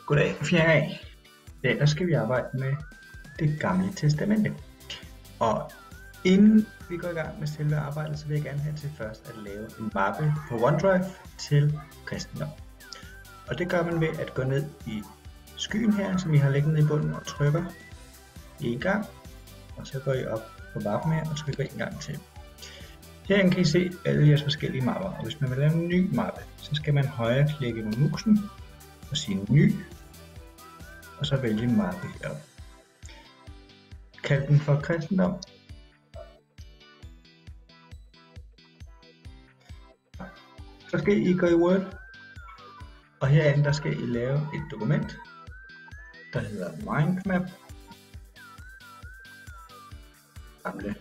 Goddag fra 4A. I dag der skal vi arbejde med det gamle testamente. Og inden vi går i gang med selve arbejdet, så vil jeg gerne have til først at lave en mappe på OneDrive til kristendom. Og det gør man ved at gå ned i skyen her, som I har liggende i bunden, og trykker en gang. Og så går I op på mappen her og trykker en gang til. Herinde kan I se alle jeres forskellige mapper, og hvis man vil lave en ny mappe, så skal man højreklikke med musen og sige ny, og så vælge mappe heroppe. Kald den for kristendom. Så skal I gå i Word, og herinde der skal I lave et dokument, der hedder mindmap. Gamle.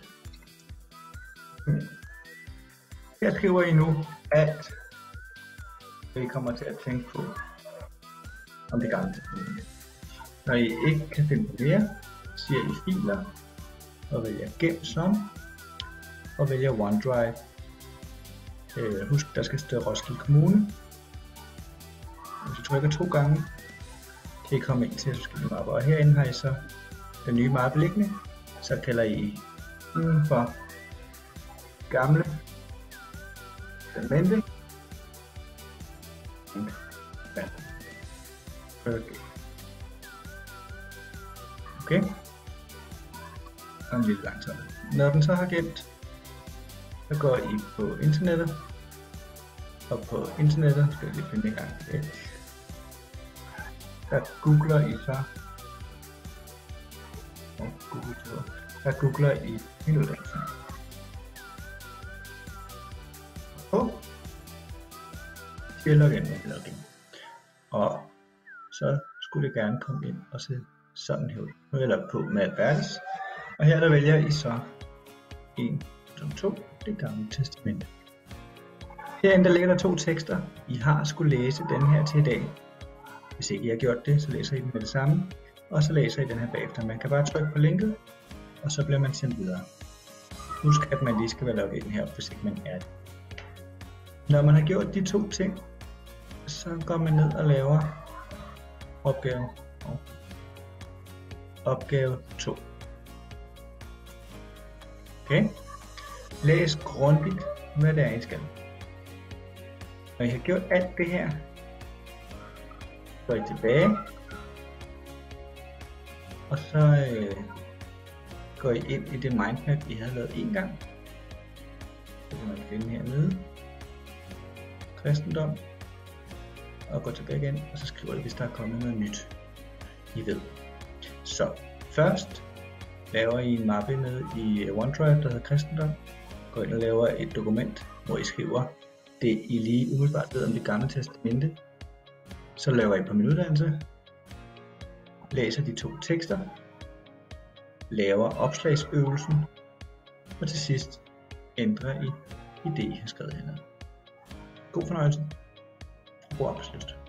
Her skriver I nu alt, hvad I kommer til at tænke på om det gamle testamente. Når I ikke kan finde på mere, siger I filer og vælger gem som og vælger OneDrive. Husk, der skal stå Roskilde Kommune. Hvis I trykker 2 gange, kan I komme ind til forskellige mapper. Og herinde har I så den nye mappe liggende. Så kalder I den for gamle testamente. Okay. Og en lille langsomt. Når den så har gemt, så går I på internettet. Og på internettet skal vi finde en gang til. Der googler I så. Der googler I min uddannelse. Og login. Og så skulle det gerne komme ind og se sådan her ud. Nu er jeg på med alfabetet. Og her der vælger I så 1 som 2, det gamle testamente. Herinde der ligger der 2 tekster. I har skulle læse den her til i dag. Hvis ikke I har gjort det, så læser I den med det samme. Og så læser I den her bagefter. Man kan bare trykke på linket, og så bliver man sendt videre. Husk at man lige skal være logget ind her, hvis ikke man er det. Når man har gjort de 2 ting, så går man ned og laver opgave 2. Okay. Læs grundigt, hvad det er, I skal. Når I har gjort alt det her, går I tilbage, og så går I ind i det mindmap, I havde lavet en gang. Det kan man finde hernede. Kristendom. Og går tilbage igen, og så skriver I, hvis der er kommet noget nyt, I ved. Så først laver I en mappe nede i OneDrive, der hedder kristendom. Går ind og laver et dokument, hvor I skriver det, I lige umiddelbart ved om det gamle testamente. Så laver I på min uddannelse, læser de 2 tekster, laver opslagsøvelsen, og til sidst ændrer I det, I har skrevet hernede. God fornøjelse. God arbejdslyst.